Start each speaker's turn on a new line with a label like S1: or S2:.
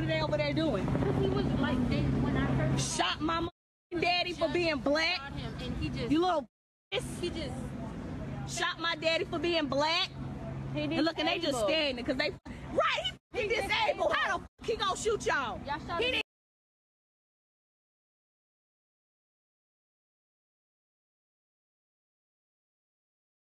S1: are they over there doing?
S2: Because he was like, when I first
S1: shot my daddy for being black.
S2: shot him, and he just,
S1: You little
S2: he just
S1: shot my daddy for being black. And look, and they just standing because they right. He disabled. How the fuck he gonna shoot y'all?
S2: Y'all shot
S1: He
S2: him.